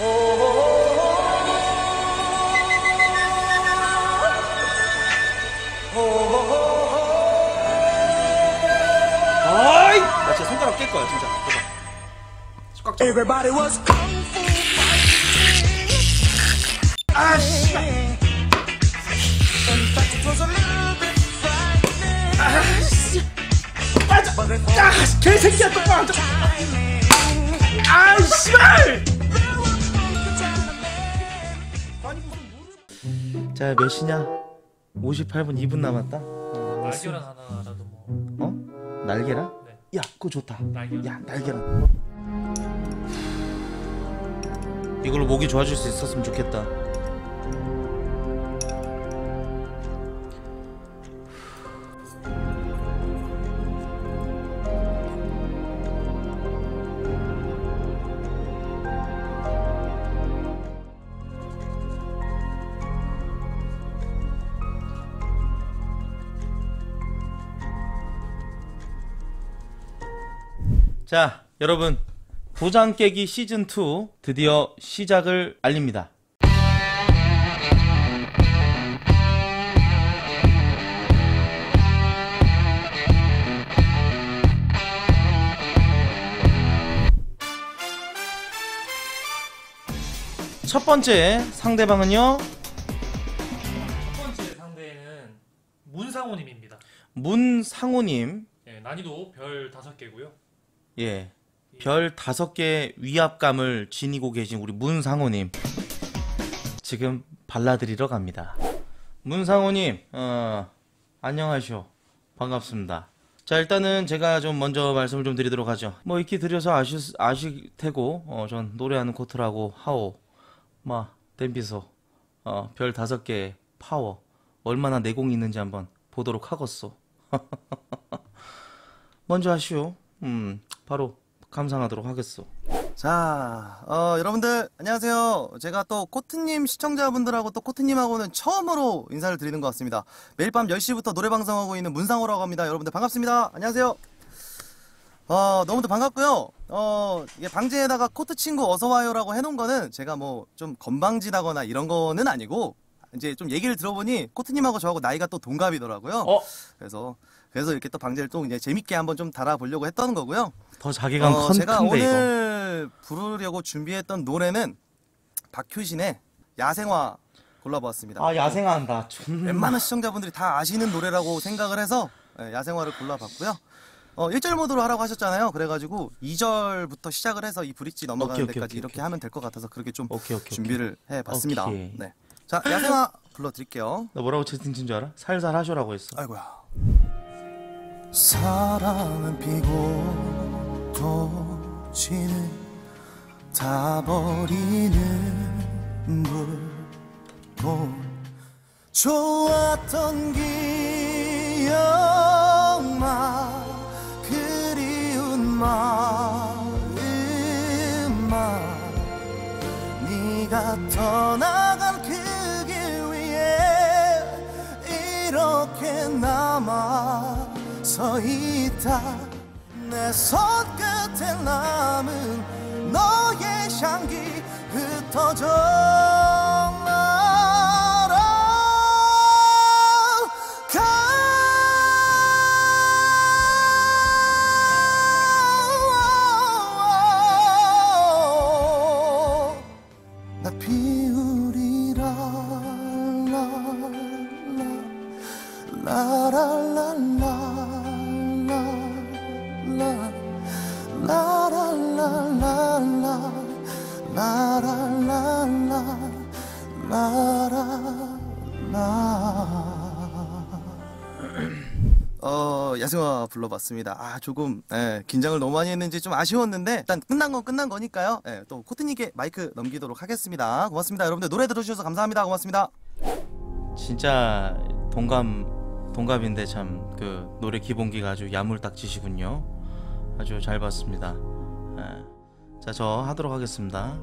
아이! 나 진짜 손가락 깰 거야, 진짜. 봐봐. 꽉 잡아. Everybody was kung fu fighting. 아, 씨. In fact, it was a little bit frightening. 아, 씨. 빠져. 아, 개새끼야, 또 빠져. 아, 씨발! 자, 몇 시냐? 58분 2분 남았다. 날계란 하나라도 뭐. 어? 날개라? 네. 야, 그거 좋다. 날계란. 야, 날개라. 이걸로 목이 좋아질 수 있었으면 좋겠다. 자, 여러분, 도장 깨기 시즌2 드디어 시작을 알립니다. 첫 번째 상대방은요, 첫 번째 상대는 문상호님입니다. 문상호님. 예, 난이도 별 5개고요. 예, 별 5개 위압감을 지니고 계신 우리 문상호님, 지금 발라드리러 갑니다. 문상호님, 안녕하쇼. 반갑습니다. 자, 일단은 제가 좀 먼저 말씀을 좀 드리도록 하죠. 뭐 익히 드려서 아실 테고, 전 노래하는 코트라고 하오. 마 댐비소, 별 5개 파워, 얼마나 내공이 있는지 한번 보도록 하겠소. 먼저 하시오. 바로 감상하도록 하겠소. 자, 여러분들 안녕하세요. 제가 또 코트님 시청자분들하고 또 코트님하고는 처음으로 인사를 드리는 것 같습니다. 매일 밤 10시부터 노래 방송하고 있는 문상호라고 합니다. 여러분들 반갑습니다. 안녕하세요. 너무도 반갑고요. 이게 방지에다가 코트 친구 어서와요라고 해놓은 거는 제가 뭐 좀 건방지다거나 이런 거는 아니고, 이제 좀 얘기를 들어보니 코트님하고 저하고 나이가 또 동갑이더라고요. 그래서 이렇게 또 방제를 또 이제 재밌게 한번 좀 달아보려고 했던 거고요. 더 자기감 제가 큰데 이거. 오늘 부르려고 준비했던 노래는 박효신의 야생화 골라보았습니다. 아, 야생한다. 웬만한 시청자분들이 다 아시는 노래라고 생각을 해서 야생화를 골라봤고요. 1절 모드로 하라고 하셨잖아요. 그래가지고 2절부터 시작을 해서 이 브릿지 넘어가는 데까지 이렇게 하면 될 것 같아서 그렇게 좀 준비를 해봤습니다. 네. 자, 야생화 불러드릴게요. 너 뭐라고 채팅 친 줄 알아? 살살 하쇼라고 했어. 아이고야. 사랑은 피고 도지는 다 버리는 물고 좋았던 기억만 그리운 마음만 네가 떠나간 그 길 위에 이렇게 남아 서 있다. 내 손끝에 남은 너의 향기 흩어져 날아가. 나 피우리라 라라라라 야생화 불러봤습니다. 조금 긴장을 너무 많이 했는지 좀 아쉬웠는데 일단 끝난 건 끝난 거니까요. 또 코트님께 마이크 넘기도록 하겠습니다. 고맙습니다. 여러분들 노래 들어주셔서 감사합니다. 고맙습니다. 진짜 동갑인데 참 그 노래 기본기가 아주 야물딱지시군요. 아주 잘 봤습니다. 자, 저 하도록 하겠습니다.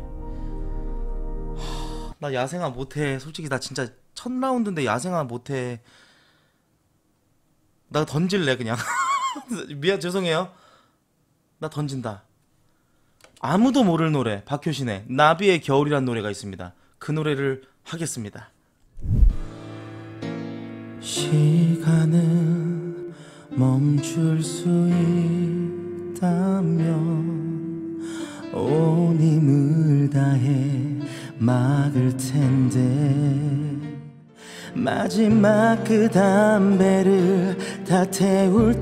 나 야생화 못해. 솔직히 나 진짜 첫 라운드인데 야생화 못해. 나 던질래 그냥. 미안, 죄송해요. 나 던진다. 아무도 모를 노래, 박효신의 나비의 겨울이란 노래가 있습니다. 그 노래를 하겠습니다. 시간은 멈출 수 있다면 온 힘을 다해 막을 텐데 마지막 그 담배를 다 태울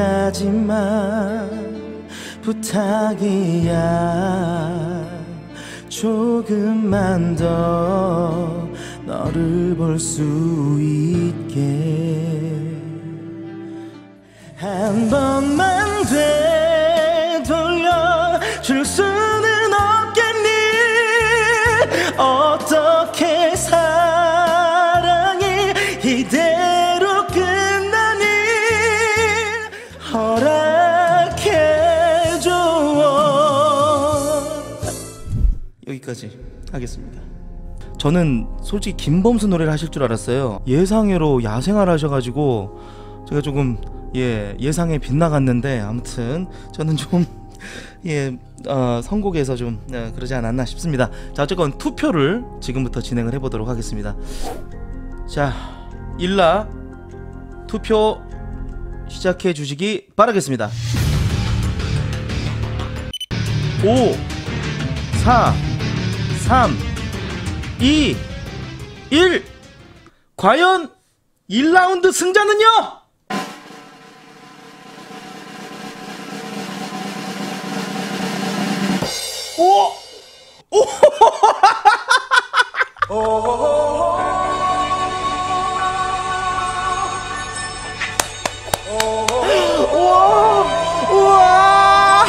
때까지만 부탁이야. 조금만 더 너를 볼 수 있게 한 번만 되돌려 줄 수는 없겠니? 어떻게 사랑이 이대로 끝나니? 허락해줘. 여기까지 하겠습니다. 저는 솔직히 김범수 노래를 하실 줄 알았어요. 예상외로 야생화를 하셔가지고 제가 조금 예상에 빗나갔는데, 아무튼 저는 좀 선곡에서 좀 그러지 않았나 싶습니다. 자, 어쨌건 투표를 지금부터 진행을 해보도록 하겠습니다. 자, 일라 투표 시작해 주시기 바라겠습니다. 5 4 3 2 1. 과연 1라운드 승자는요? 오! 오! 우와!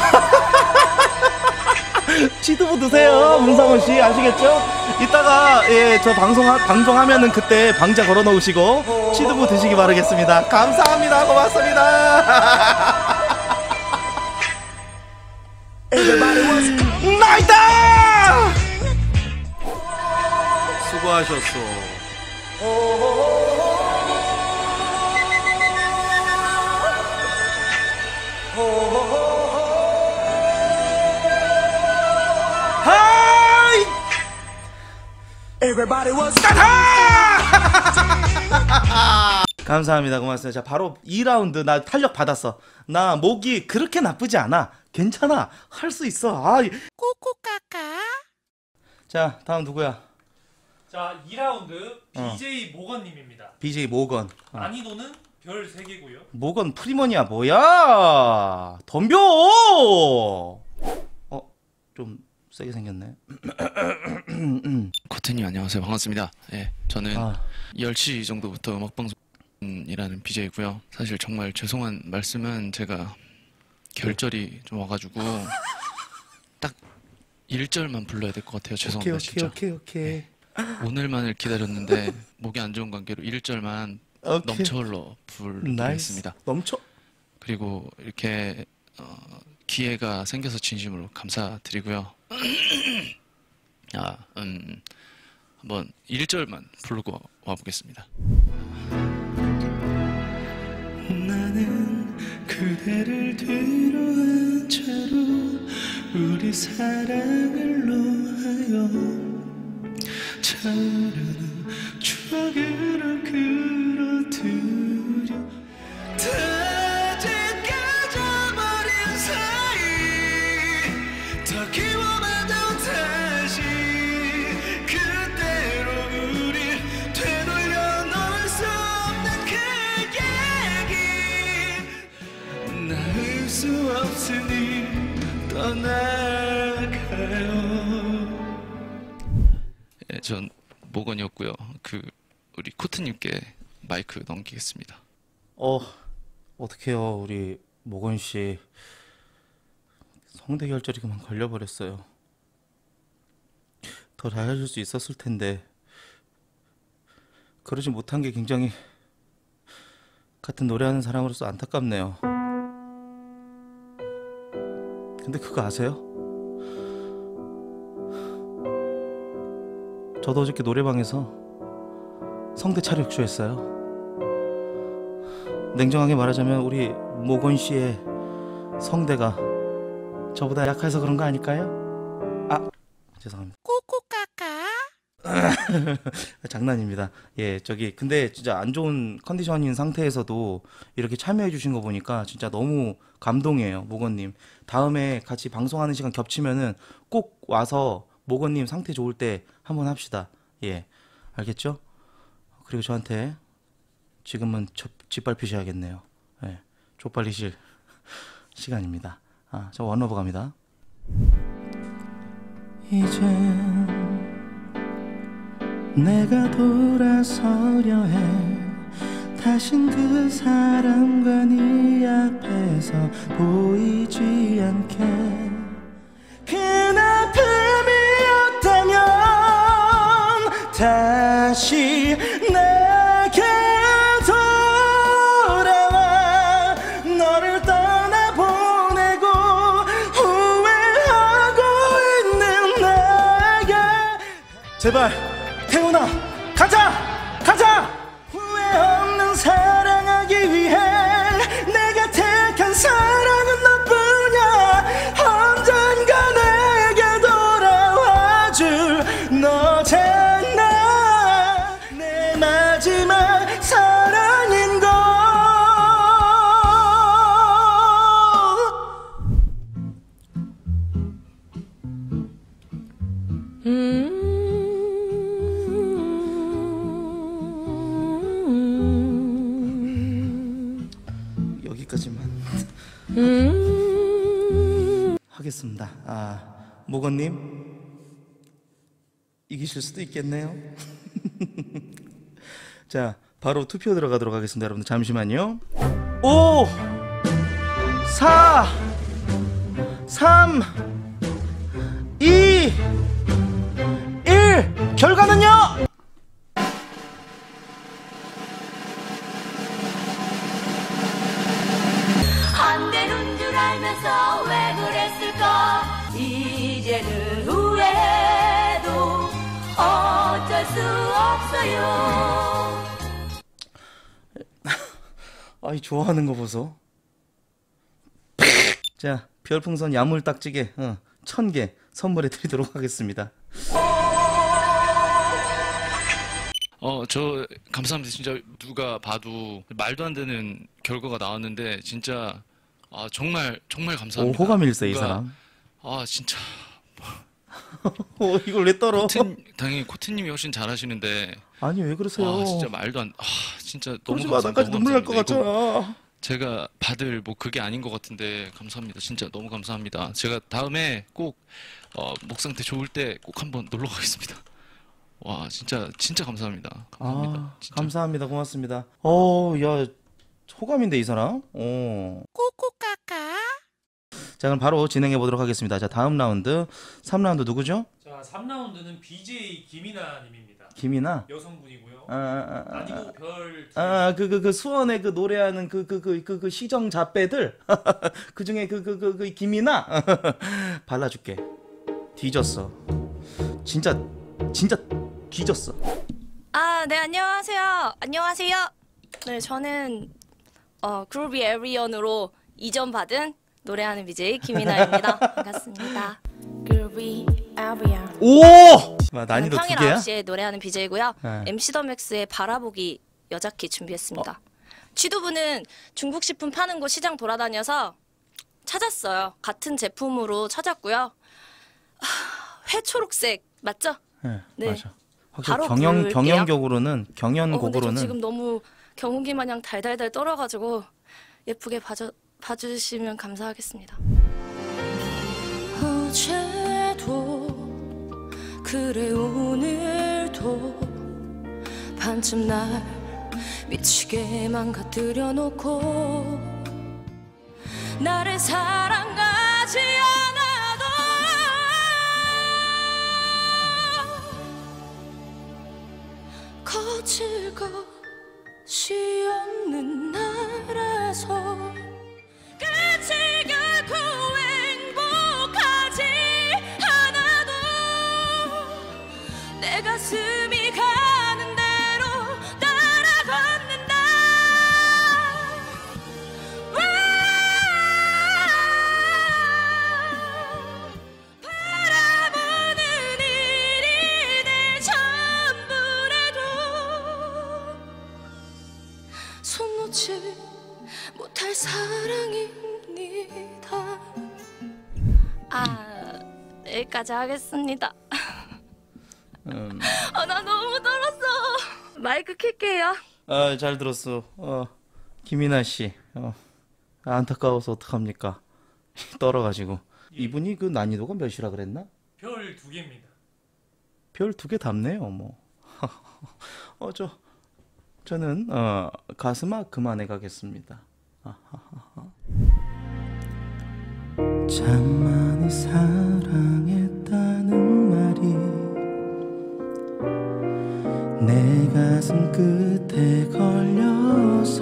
치즈부 드세요, 문상훈 씨. 아시겠죠? 이따가 저 방송하면은 그때 방자 걸어 놓으시고 치즈부 드시기 바라겠습니다. 감사합니다. 고맙습니다. 나이다! 수고하셨어. 하이! 감사합니다. 고맙습니다. 자, 바로 2라운드 나 탄력 받았어. 나 목이 그렇게 나쁘지 않아. 괜찮아. 할 수 있어. 꼬꼬까까. 자, 다음 누구야? 자, 2라운드 BJ 모건님입니다. BJ 모건. 난이도는 별 3개고요. 모건 프리머니야 뭐야? 덤벼. 좀 세게 생겼네. 코트님 안녕하세요. 반갑습니다. 예, 저는 10시 정도부터 음악방송이라는 BJ고요. 사실 정말 죄송한 말씀은 제가 결절이 좀 와가지고 딱 1절만 불러야 될 것 같아요. 죄송합니다. 진짜. 오케이. 오늘만을 기다렸는데 목이 안 좋은 관계로 1절만 넘쳐 흘러 부르겠습니다. 넘쳐. 그리고 이렇게 기회가 생겨서 진심으로 감사드리고요. 한번 1절만 부르고 와보겠습니다. 나는 그대를 뒤로 한 채로 우리 사랑을 놓아요. 차오르는 추억으로 끌어들여 다 깨져버린 사이 더 키워봐도 다시 그대로 우릴 되돌려 놓을 수 없는 그 얘기 나을 수 없으니 떠나가요. 예, 전 모건이었고요. 우리 코트님께 마이크 넘기겠습니다. 어떡해요. 우리 모건 씨 성대 결절이 그만 걸려버렸어요. 더 잘해줄 수 있었을 텐데 그러지 못한 게 굉장히 같은 노래하는 사람으로서 안타깝네요. 근데 그거 아세요? 저도 어저께 노래방에서 성대 차력쇼 했어요. 냉정하게 말하자면 우리 모건 씨의 성대가 저보다 약해서 그런 거 아닐까요? 죄송합니다. 장난입니다. 예, 저기 근데 진짜 안 좋은 컨디션인 상태에서도 이렇게 참여해 주신 거 보니까 진짜 너무 감동이에요, 모건님. 다음에 같이 방송하는 시간 겹치면은 꼭 와서 모건님 상태 좋을 때 한번 합시다. 예, 알겠죠? 그리고 저한테 지금은 짓밟히셔야겠네요. 예, 쪽팔리실 시간입니다. 아, 저 원러브 갑니다. 이젠 내가 돌아서려 해. 다신 그 사람과 네 앞에서 보이지 않게. 그 아픔이었다면 다시 내게 돌아와. 너를 떠나보내고 후회하고 있는 나에게 제발 태훈아, 가자! 가자! 후회 없는 사랑하기 위해 내가 택한 사랑은 너뿐이야. 언젠가 내게 돌아와줄 너잖아. 내 마지막 사랑인 걸. 여기까지만 하겠습니다. 아, 모건님 이기실 수도 있겠네요. 자, 바로 투표 들어가도록 하겠습니다. 여러분들 잠시만요. 5 4 3 2 1 결과는요? 안 되는 줄 알면서 왜 그랬을까. 이제는 후회해도 어쩔 수 없어요. 아이, 좋아하는 거 보소. 자, 별풍선 야물딱지게 1000개 선물해 드리도록 하겠습니다. 저 감사합니다. 진짜 누가 봐도 말도 안 되는 결과가 나왔는데 진짜 정말 오, 감사합니다. 호감일세 이 누가- 사람. 진짜 이걸 왜 떨어? 당연히 코트님이 훨씬 잘하시는데 아니, 왜 그러세요? 진짜 말도 안 진짜 너무 그러지 마, 나까지 눈물 날 것 감사합니다. 이거 같잖아. 제가 받을 뭐 그게 아닌 것 같은데 감사합니다. 진짜 너무 감사합니다. 제가 다음에 꼭 목 상태 좋을 때 꼭 한번 놀러 가겠습니다. 와, 진짜 감사합니다. 감사합니다. 아, 진짜. 감사합니다. 고맙습니다. 야, 호감인데 이 사람? 자, 그럼 바로 진행해 보도록 하겠습니다. 자, 다음 라운드 3라운드 누구죠? 자, 3라운드는 BJ 김이나 님입니다. 김이나. 여성분이고요. 아니고 아니고 별 그 수원에 그 노래하는 그 시정 잡배들 그 중에 그 김이나 발라줄게. 뒤졌어. 진짜 뒤졌어. 네, 안녕하세요. 안녕하세요. 네, 저는 그루비 에리언으로 이전받은 노래하는 BJ 김이나입니다. 반갑습니다. 그루비 에리언. 오! 난이도 두 평일 개야? 9시에 노래하는 BJ고요. 네. MC 더 맥스의 바라보기 여자키 준비했습니다. 취두부는 중국 식품 파는 곳 시장 돌아다녀서 찾았어요. 같은 제품으로 찾았고요. 회초록색 맞죠? 네, 네. 맞아. 확실히 바로 부를게요. 경연곡으로는 근데 저 경연곡으로는 지금 너무 경운기 마냥 달달달 떨어가지고 예쁘게 봐주시면 감사하겠습니다. 어제도 그래 오늘도 반쯤 날 미치게 망가뜨려 놓고 나를 사랑하지 않아도 거칠 것이 없는 나라서 끝이 결코 행복하지 않아도 내 가슴이 가는 대로 따라 걷는다. 바라보는 여기까지 하겠습니다. 나 너무 떨었어. 마이크 켤게요. 잘 들었어. 김이나 씨. 안타까워서 어떡합니까? 떨어가지고. 이분이 그 난이도가 몇이라 그랬나? 별 2개입니다. 별 2개 답네요, 뭐. 저는 가슴아 그만해 가겠습니다. 참 많이 사랑했다는 말이 내 가슴 끝에 걸려서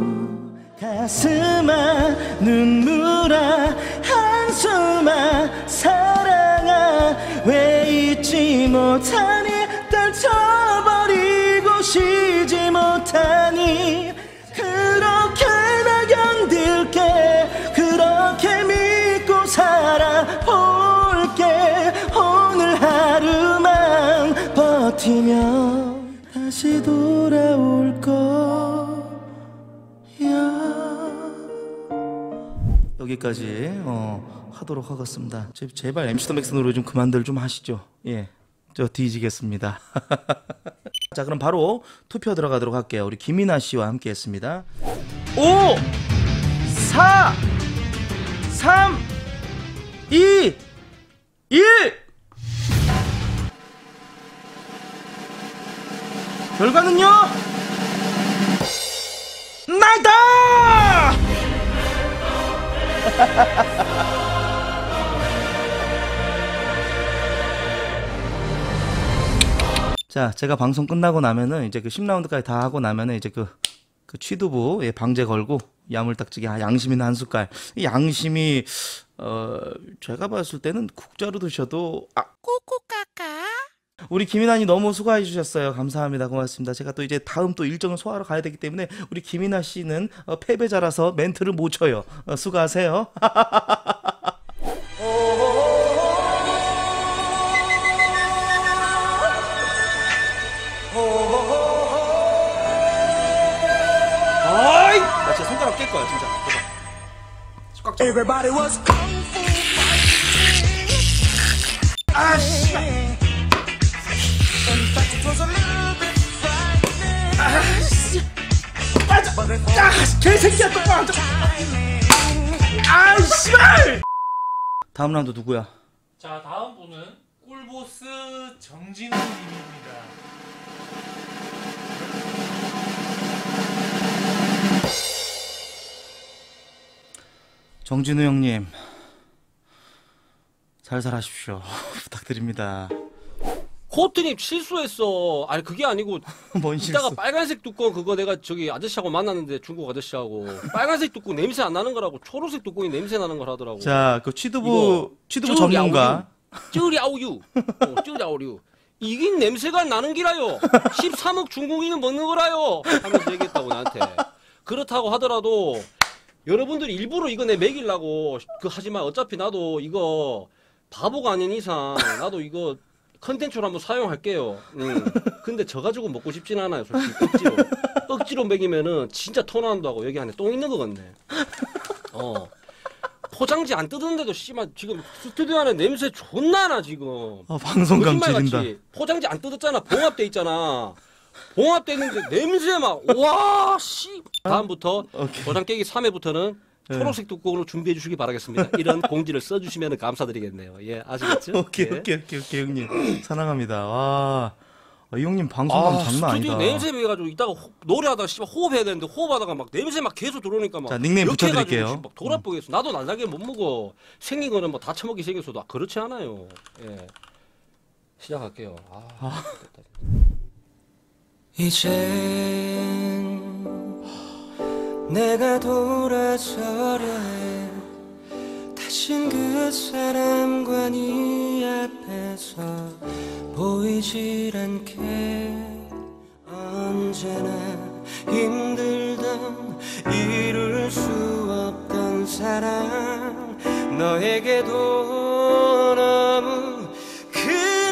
가슴아 눈물아 한숨아 사랑아 왜 잊지 못하니 떨쳐버리고 쉬지 못하니 그렇게 나 견딜게 그렇게 믿고 살아볼게 오늘 하루만 버티면 다시 돌아올 거야. 여기까지 하도록 하겠습니다. 제발 MC 더 맥스 노래 좀 그만들 좀 하시죠. 예, 저 뒤지겠습니다. 자, 그럼 바로 투표 들어가도록 할게요. 우리 김이나 씨와 함께했습니다. 5, 4, 3, 2, 1. 결과는요? 나이다! 자, 제가 방송 끝나고 나면은 이제 그 10라운드까지 다 하고 나면은 이제 그 취두부 방제 걸고 야물딱지기 양심이나 한 숟갈. 이 양심이 제가 봤을 때는 국자로 드셔도 꼬꼬까까. 우리 김이나님 너무 수고해 주셨어요. 감사합니다. 고맙습니다. 제가 또 이제 다음 또 일정을 소화하러 가야 되기 때문에 우리 김이나 씨는 패배자라서 멘트를 못 쳐요. 수고하세요. 아이! 나 진짜 손가락 깰 거야, 진짜. 꽉 잡아. Everybody was kung fu fighting. 아, 씨! In fact, it was a little bit frightening. 아, 씨! 맞아! 아, 개새끼야, 똑바로 앉아! 아, 씨발! 다음 라운드 누구야? 자, 다음 분은 꿀보스 정진우 님입니다. 정진우 형님, 살살하십시오. 부탁드립니다. 코트님 실수했어. 아니 그게 아니고 뭔 이따가 실수? 빨간색 뚜껑 그거 내가 저기 아저씨하고 만났는데 중국 아저씨하고 빨간색 뚜껑 냄새 안 나는 거라고 초록색 뚜껑이 냄새 나는 걸 하더라고. 자, 그 취두부 전문가. 쭈리아우유. 쭈리아우유. 이게 냄새가 나는 기라요. 13억 중국인은 먹는 거라요. 하면서 얘기했다고 나한테. 그렇다고 하더라도 여러분들이 일부러 이거 내 먹이려고 그 하지만 어차피 나도 이거 바보가 아닌 이상 나도 이거 컨텐츠로 한번 사용할게요. 근데 저 가지고 먹고 싶진 않아요. 솔직히 억지로 먹이면은 진짜 토 나온다고. 여기 안에 똥 있는 거 같네. 포장지 안 뜯었는데도 씨발 지금 스튜디오 안에 냄새 존나 나 지금. 방송감 지린다. 포장지 안 뜯었잖아. 봉합돼 있잖아. 봉합돼 있는데 냄새 막 와 씨. 다음부터 포장 깨기 3회부터는 초록색 뚜껑으로 준비해 주시기 바라겠습니다. 이런 공지를 써주시면 감사드리겠네요. 예, 아시겠죠? 오케이 형님 사랑합니다. 와, 이 형님 방송감 장난 스튜디오 아니다. 냄새 배가지고 이따가 노래하다가 씨발 호흡해야 되는데 호흡하다가 막 냄새 막 계속 들어오니까 막 자, 닉네임 이렇게 붙여드릴게요. 해가지고 막 돌아보겠어. 나도 날나게 못 먹어. 생긴 거는 뭐 다 처먹기 생겼어도 그렇지 않아요. 예, 시작할게요. 이젠 내가 돌아서려 해. 다신 그 사람과 네 앞에서 보이질 않게 언제나 힘들던 이룰 수 없던 사랑 너에게도 너무 큰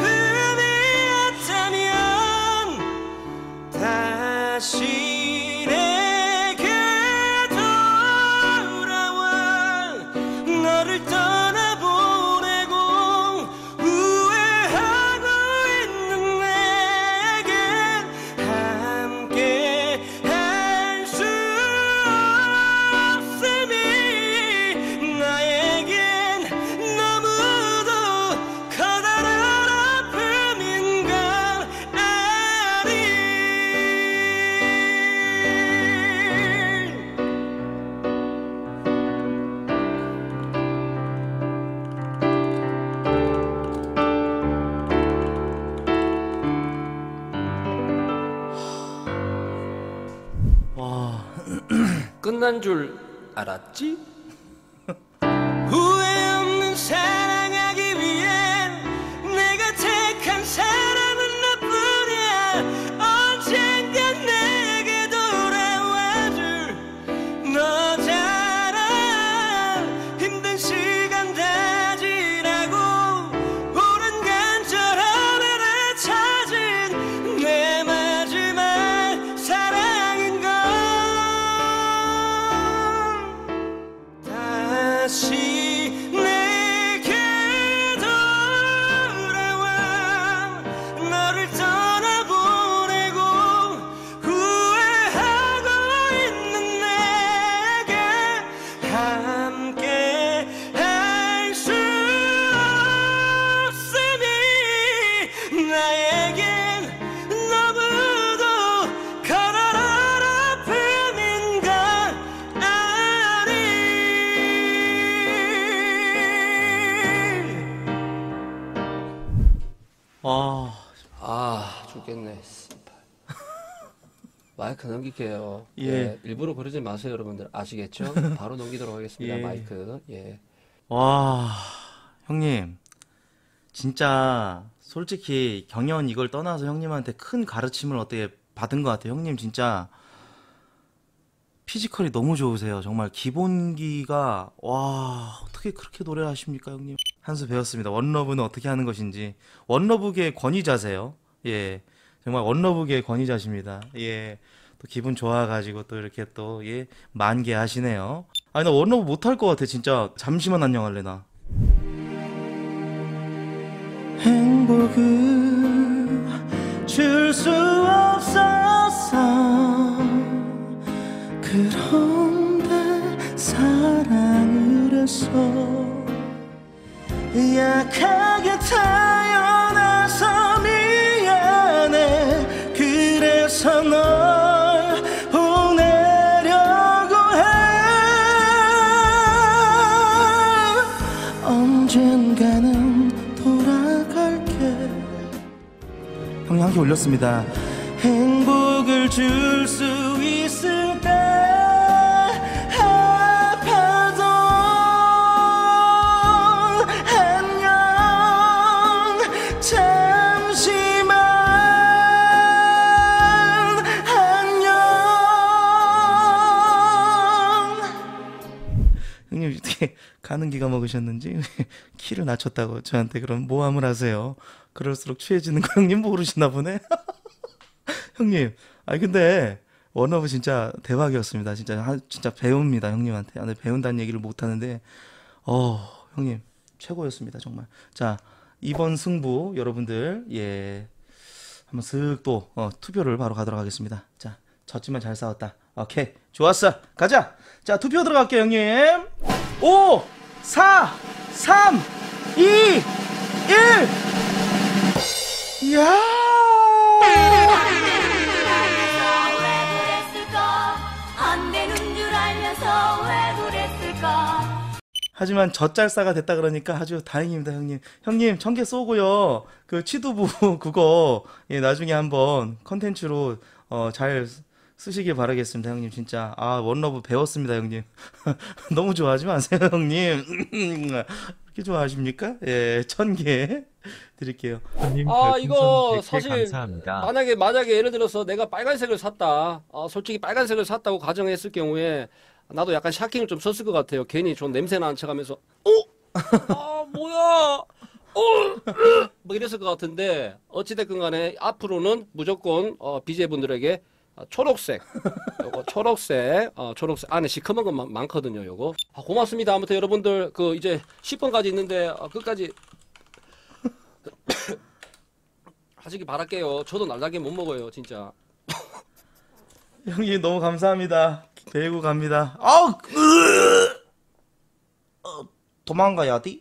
아픔이었다면 다시 끝난 줄 알았지? 후회 없는 사랑하기 위해 내가 택한 사람은 너뿐이야. 언젠가 내게 돌아와줄 너잖아. 힘든 시간 다 지나고 오랜 간절함을 찾은 내 마지막 사랑인 걸. 다시 내게 돌아와. 너를 떠나보내고 후회하고 있는 내게 함께 할 수 없으니 나에겐 너무도 커다란 아픔인 걸 아니. 죽겠네. 씨발. 마이크 넘길게요. 예. 일부러 그러지 마세요, 여러분들. 아시겠죠? 바로 넘기도록 하겠습니다. 예. 마이크. 예. 와, 형님. 진짜 솔직히 경연 이걸 떠나서 형님한테 큰 가르침을 어떻게 받은 것 같아요. 형님 진짜 피지컬이 너무 좋으세요. 정말 기본기가 와, 어떻게 그렇게 노래를 하십니까, 형님? 한 수 배웠습니다. 원러브는 어떻게 하는 것인지. 원러브계의 권위자세요. 예. 정말 원러브계의 권위자십니다. 예. 또 기분 좋아가지고 또 이렇게 또, 예, 만개하시네요. 아니, 나 원러브 못할 것 같아, 진짜. 잠시만 안녕할래, 나. 행복을 줄 수 없었어. 그런데 사랑을 했어. 약하게 태어나서 미안해. 그래서 널 보내려고 해. 언젠가는 돌아갈게. 형님 한 개 올렸습니다. 행복을 줄 수 있을 때 아파도 안녕. 잠시만 안녕. 형님 어떻게 가는 기가 먹으셨는지 키를 낮췄다고 저한테 그런 모함을 하세요. 그럴수록 취해지는 거 형님 모르시나 보네. 형님, 아니 근데 원어브 진짜 대박이었습니다. 진짜 배웁니다 형님한테. 근데 배운다는 얘기를 못 하는데, 형님 최고였습니다 정말. 자, 이번 승부 여러분들 예 한번 슥 또 투표를 바로 가도록 하겠습니다. 자, 졌지만 잘 싸웠다. 오케이, 좋았어. 가자. 자, 투표 들어갈게요 형님. 5, 4, 3, 2, 1. 야. 안 되는 줄 알면서 왜 그랬을까? 하지만 젖잘싸가 됐다 그러니까 아주 다행입니다 형님. 형님 1000개 쏘고요. 그 취두부 그거 예, 나중에 한번 컨텐츠로 잘 쓰시길 바라겠습니다 형님. 진짜 원러브 배웠습니다 형님. 너무 좋아하지 마세요 형님. 그렇게 좋아하십니까? 예, 1000개 드릴게요. 이거 사실 감사합니다. 만약에 예를 들어서 내가 빨간색을 샀다. 솔직히 빨간색을 샀다고 가정했을 경우에 나도 약간 샤킹을 좀 썼을 것 같아요. 괜히 좀 냄새 나는 척하면서 뭐야? 뭐 이랬을 것 같은데 어찌됐건 간에 앞으로는 무조건 BJ분들에게 초록색, 요거 초록색 안에 시커먼 거 많거든요. 요거 고맙습니다. 아무튼 여러분들 그 이제 10번까지 있는데 끝까지 하시기 바랄게요. 저도 날라게 못 먹어요, 진짜. 형님 너무 감사합니다. 배우고 갑니다. 도망가야 돼.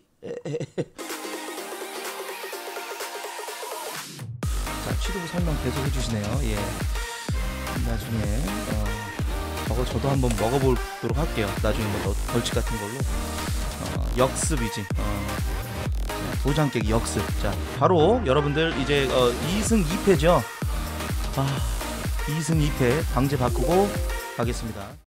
자, 취두부 설명 계속 해주시네요. 예. 나중에 저도 한번 먹어보도록 할게요. 나중에 뭐 벌칙 같은 걸로 역습이지. 도장 깨기 역습. 자, 바로 여러분들 이제 2승 2패죠. 2승 2패 방제 바꾸고 가겠습니다.